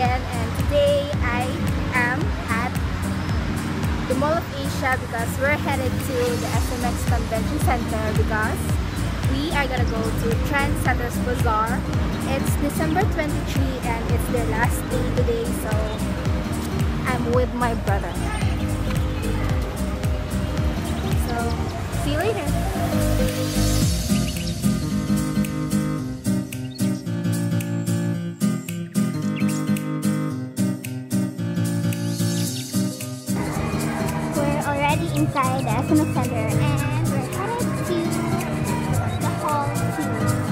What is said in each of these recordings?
again, and today I am at the Mall of Asia because we're headed to the SMX Convention Center because we are gonna go to Trendsetters Bazaar. It's December 23 and it's their last day today, so I'm with my brother. So, see you later! Inside the SMX Center, and we're headed to the hall 2.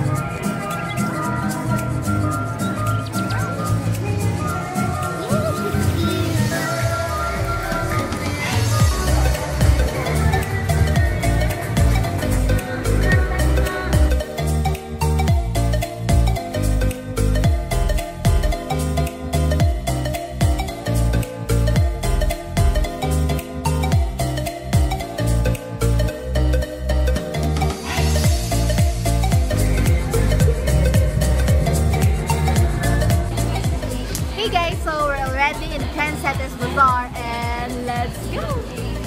In Trendsetters Bazaar, and let's go!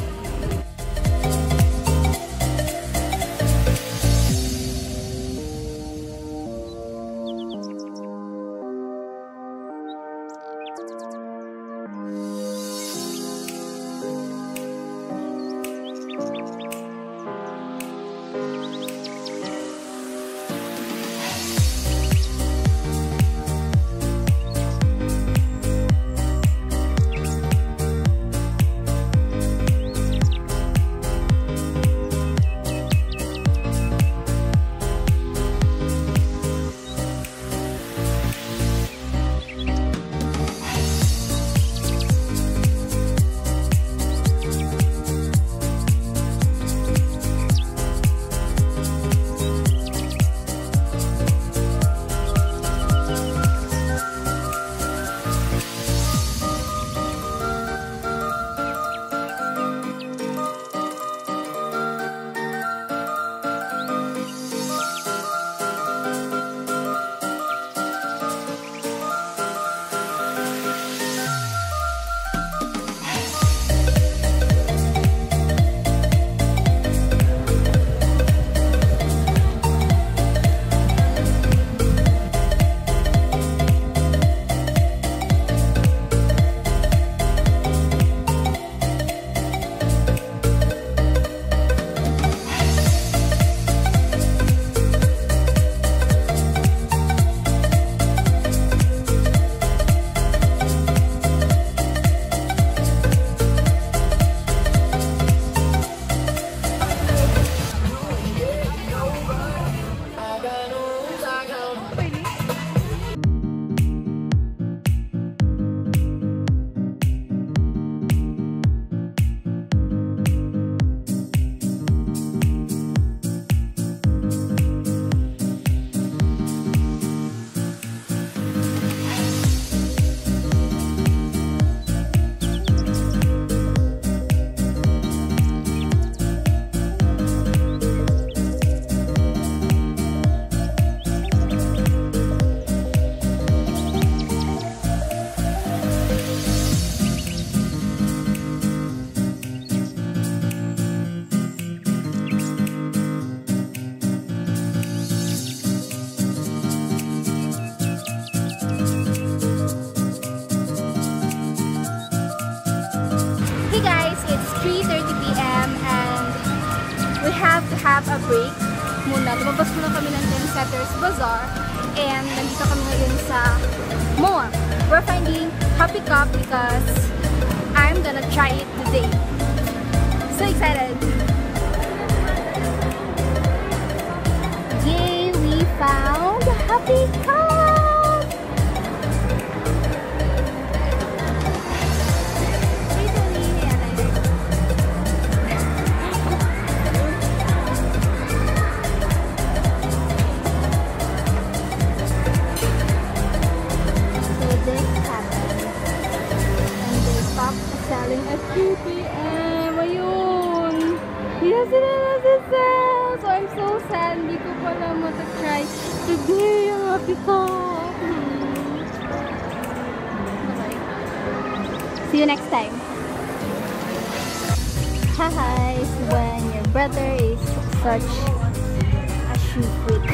Have a break muna. Lumabas muna kami ng Trendsetters Bazaar and nandito kami ngayon sa mall. We're finding Happy Cup because I'm gonna try it today. So excited! Yay! We found Happy Cup! Selling at 2 p.m. Ayun! Yes, sila nasasell! So, I'm so sad. Hindi ko pala matatry today yung Happy Cup. See you next time. Haha, is when your brother is such a shoe freak.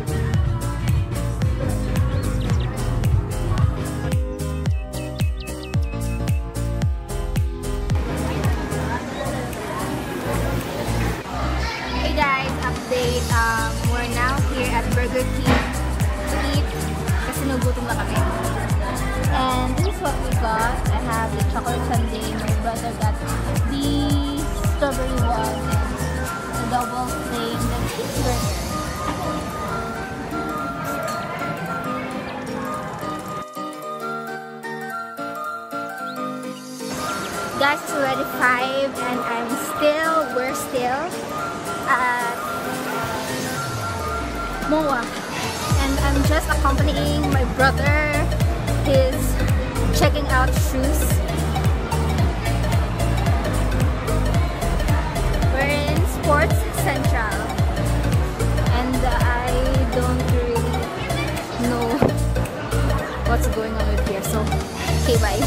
Hey guys, update. We're now here at Burger King to eat kasi nagutom na kami. And this is what we got. I have the chocolate sundae. My brother got the strawberry one and the double plain the cheeseburger. Guys, it's already 5 and we're still at MOA. And I'm just accompanying my brother. He's checking out shoes. We're in Sports Central and I don't really know what's going on with here, so okay, bye.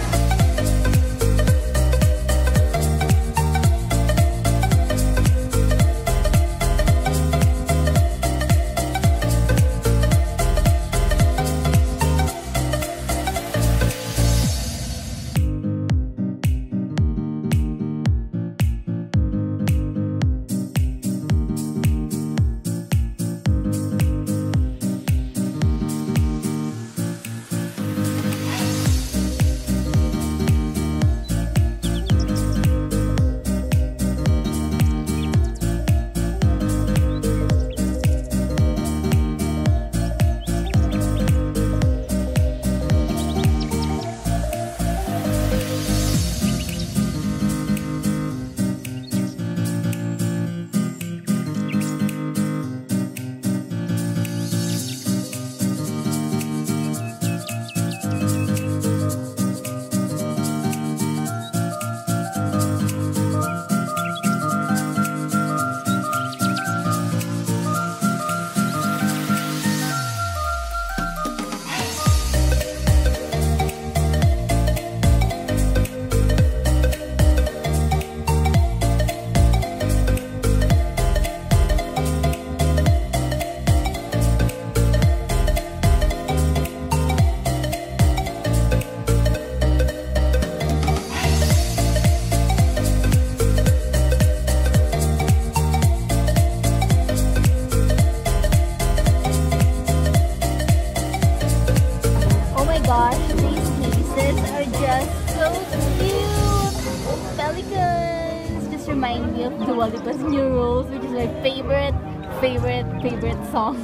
Gosh, these pieces are just so cute! Pelicans! Just remind me of Dua Lipa's New Rules, which is my favorite song.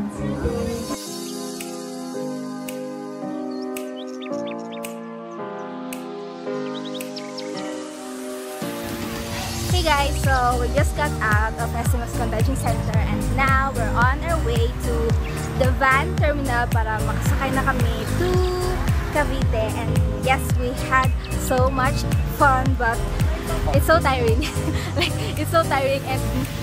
Hey guys, so we just got out of SMX Convention Center and now we're on our way to the van terminal para makasakay na kami to Cavite. And yes, we had so much fun, but it's so tiring. Like, it's so tiring and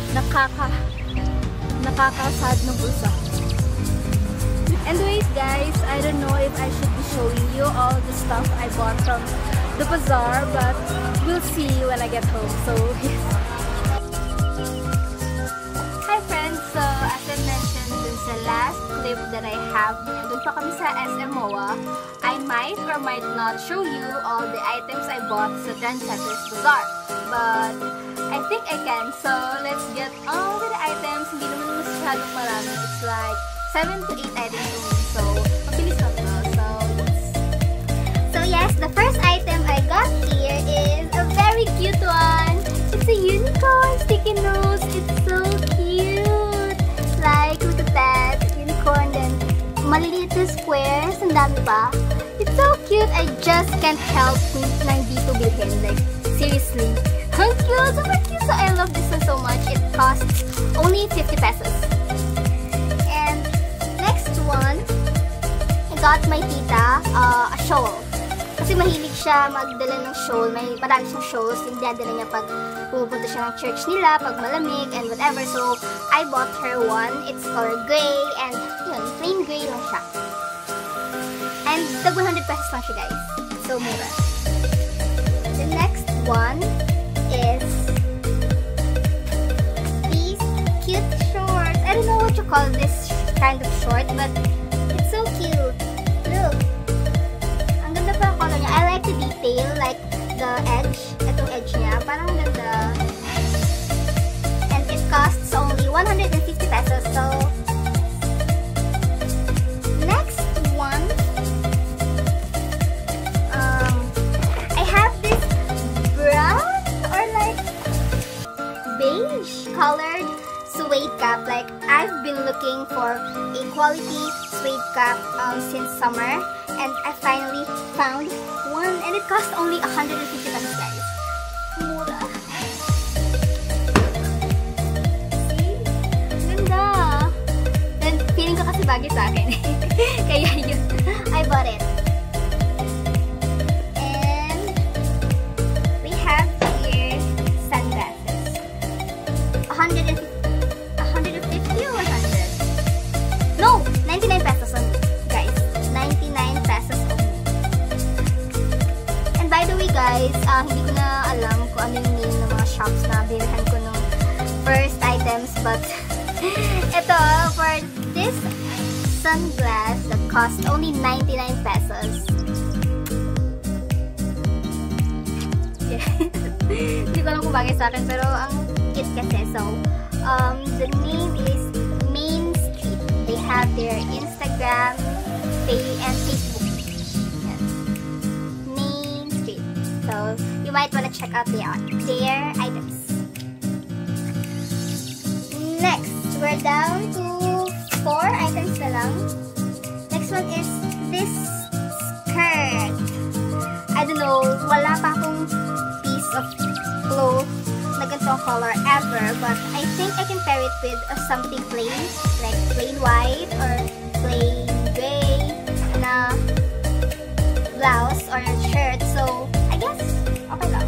nakakasad ng bulsa. Anyways guys, I don't know if I should be showing you all the stuff I bought from the bazaar, but we'll see when I get home. So yes. Hi friends, so as I mentioned dun sa last clip that I have, dun pa kami sa SM MOA, I might or might not show you all the items I bought sa Trendsetter's Bazaar. But I think I can, so let's get on with the items. Hindi naman masyadong marami. It's like 7 to 8 items only, so mabilis lang to. So yes, the first item I got here is a very cute one. It's a unicorn sticky nose. It's so cute. Like, look at that. Unicorn, then maliliit na squares. Ang dami pa. It's so cute. I just can't help nang dito bilhin. Like, seriously. Ang cute. Super cute. So I love this one so much. It costs only 50 pesos. And next one, I got my tita a shawl. Kasi mahilig siya magdala ng shawl. Marami siyang shawls yung dadala niya pag pupunta siya ng church nila, pag malamig, and whatever. So, I bought her one. It's color gray, and yun, plain gray lang siya. And tag 100 pesos lang siya, guys. So, mura. one is these cute shorts. I don't know what you call this kind of short, but it's so cute. Look. Ang ganda pa ang color niya. I like the detail, like the edge. Itong edge niya. Parang ganda. And it costs only 150 pesos. So, next one. I have this brown or like beige colored suede cap. Like, I've been looking for a quality suede cap since summer, and I finally found one, and it cost only 150 pesos, guys. Mura. See? Ganda. Then, feeling ko kasi bagay sa akin. Kaya yun, I bought it. And we have here sunglasses. 150 or 100? No! 99 pesos only, guys. 99 pesos only. And by the way, guys, hindi ko na alam kung ano yung name ng mga shops na bilhan ko nung first items, but ito, for this sunglass that cost only 99 pesos. Yeah. Hindi ko alam kung bagay sa akin, pero ang cute kasi. So, the name is Main Street. They have their Instagram, and Facebook. Yes. Main Street. So, you might want to check out their items. Next, we're down to 4 items na lang. Next one is this skirt. I don't know, wala pa akong piece of cloth na ganitong color ever, but I think I can pair it with something plain, like plain white or plain gray na blouse or shirt. So, I guess, okay lang.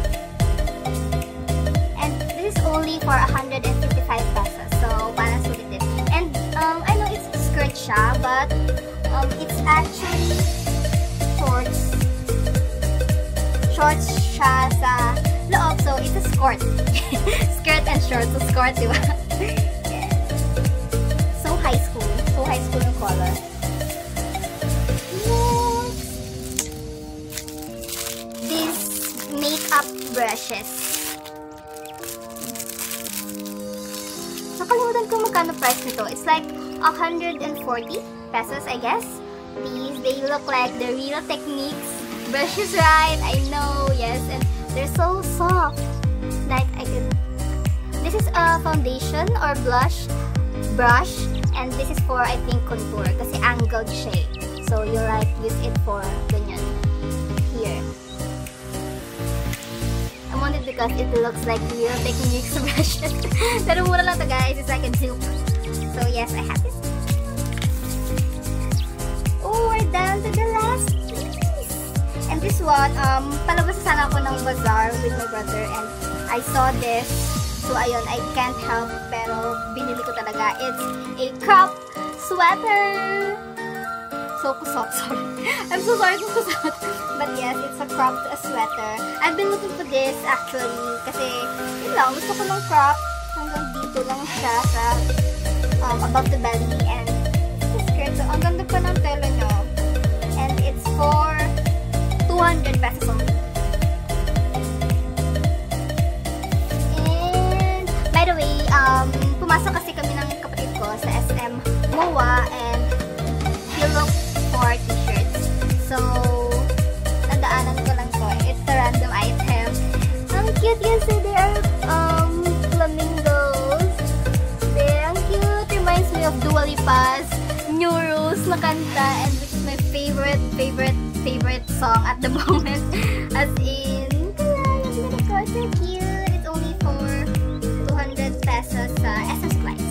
And this is only for 155 pesos. So, parang sulit din. And, I know it's skirt siya, but it's actually shorts. Shorts siya sa loob, so it's a skirt. Skirt and shorts, so skirt, diba? Yes. So high school yung color. These makeup brushes. Nakalimutan ko magkano price nito. It's like 140 pesos, I guess. They look like the Real Techniques brushes, right? I know, yes, and they're so soft. Like, this is a foundation or brush, and this is for, I think, contour, kasi angled siya. So, you like use it for ganyan here. I want it because it looks like Real Techniques brushes. Pero mura lang to, guys. It's like a dupe. So, yes, I have this. Oh, we're down to the last piece. And this one, palabas sana ako ng bazaar with my brother, and I saw this. So, ayun, I can't help, pero binili ko talaga. It's a crop sweater. So kusot, sorry. I'm so sorry kung kusot. But yes, it's a cropped sweater. I've been looking for this actually, kasi yun lang, gusto ko ng crop. Hanggang dito lang siya sa above the belly, and it's skirt. So, ang ganda pa ng tela nyo. And it's for 200 pesos only. And by the way, pumasok kasi kami ng kapatid ko sa SM MOA, and he looked for t-shirts. So, nadaanan ko lang to. It's a random item. Ang cute kasi, they are flamingos. Ang cute. Reminds me of Dua Lipa's New Rules na kanta, and which is my favorite song at the moment. As in, so cute. It's only for 200 pesos sa SM Supplies.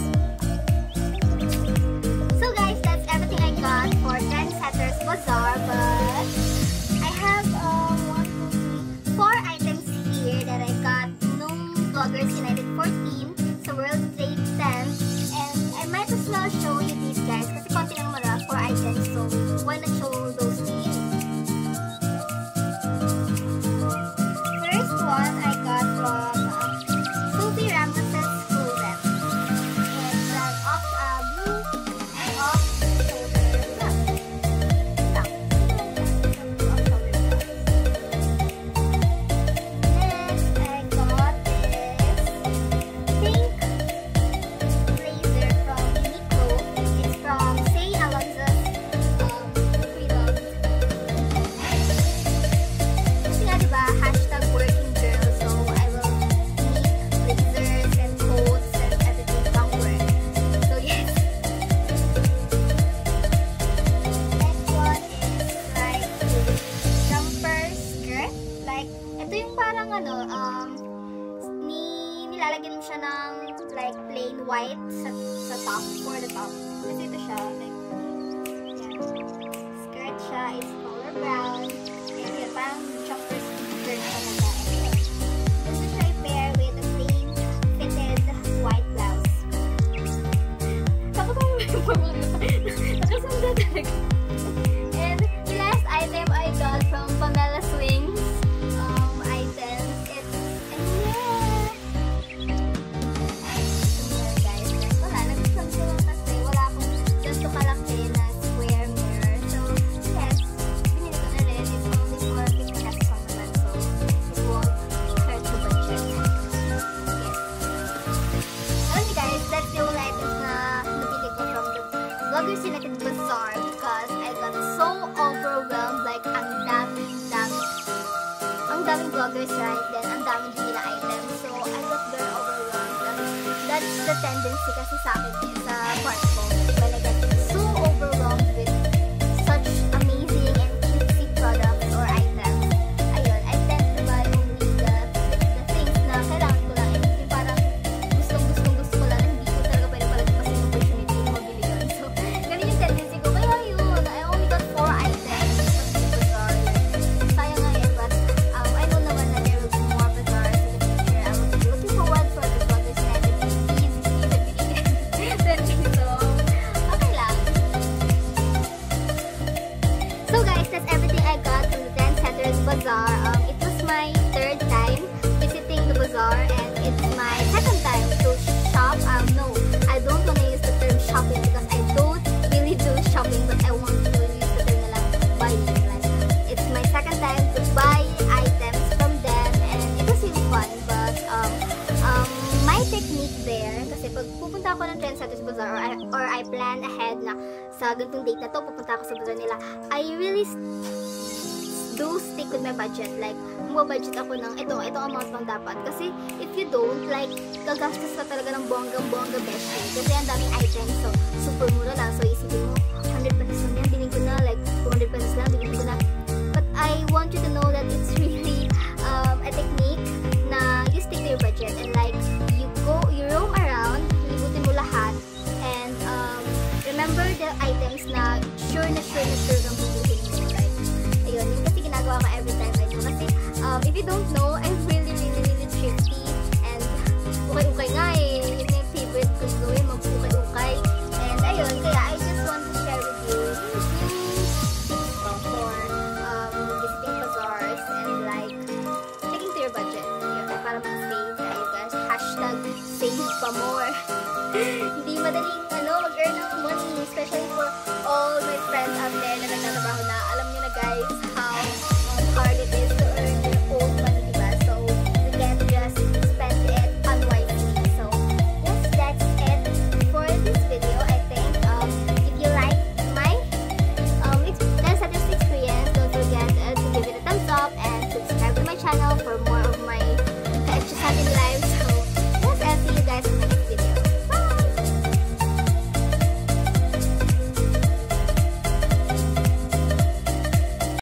So guys, that's everything I got for Trendsetters Bazaar, but I have 4 items here that I got nung Vloggers United 14 sa World Trade 10, and I might as well show you these guys kasi konti lang naman 4 items, so why not show those to you? First nilalagyan mo siya ng like plain white sa top, for the top. Kasi ito siya, like, yan. Skirt siya is color brown. And yun, parang jumper skirt siya na siya. Gusto siya i-pair with a plain fitted white blouse. Takot ako yung pamuli. Nakasanda talaga. And the last item I got from Pamela Swings items. It's, and yeah! Guys, wala. Nag-isang ko lang kasi wala akong ganito kalaki na square mirror. So, yes, binili ko na rin. It's only for 50 pesos lang naman. So, it won't hurt the budget. Yes. Alam niyo guys, that's the only items na nabili ko from the Vloggers United Bazaar because I got so overwhelmed. Like, ang daming vloggers, right? Then, ang daming din na items. So, I got very overwhelmed. That's the tendency kasi sa akin sa part ko. When I get so overwhelmed with such amazing and cutesy products or items, ayun, I tend to buy only the things na kailangan ko lang. And yung parang gusto ko lang, hindi ko talaga pwede palagpasin yung opportunity na mabili yun. So, ganun yung tendency ko. Kaya yun, I only got 4 items. Sayang nga yun, but I know naman na there will be more bazaars in the future. I will be looking forward for the Vloggers United so, okay lang. So guys, that's everything I got from the Trendsetters Bazaar. It was my 3rd time visiting the bazaar and it's my 2nd time to shop. No, I don't want to use the term shopping because I don't really do shopping, but I want to use the term na lang buying. Like, it's my 2nd time to buy items from them and it was really fun. But my technique there, kasi pag pupunta ako ng Trendsetters Bazaar or I plan ahead na sa ganitong date na to, pupunta ako sa bazaar nila, I really do stick with my budget. Like, budget ako ng itong amount lang dapat. Kasi if you don't, like, gagastos ka talaga ng bonggang-bongga beshi. Kasi ang daming items, so super mura lang. So isipin mo, 100 pesos lang yan, bilhin ko na. Like, 200 pesos lang, bilhin ko na. But I want you to know that it's really a technique na you stick to your budget and like, you roam around, libutin mo lahat, and remember the items na sure kang bibilihin mo. Like, ayun, yung kasi ginagawa ko every time I do. Kasi, if you don't know, I'm really thrifty, and ukay-ukay nga eh. Yun yung favorite ko gawin, mag-ukay-ukay. And ayun, kaya I just want to share with you yung tips ko for visiting bazaars and like, sticking to your budget. Yun, para mag-save tayo guys. #save pa more. Hindi madaling mag-earn ng money, especially for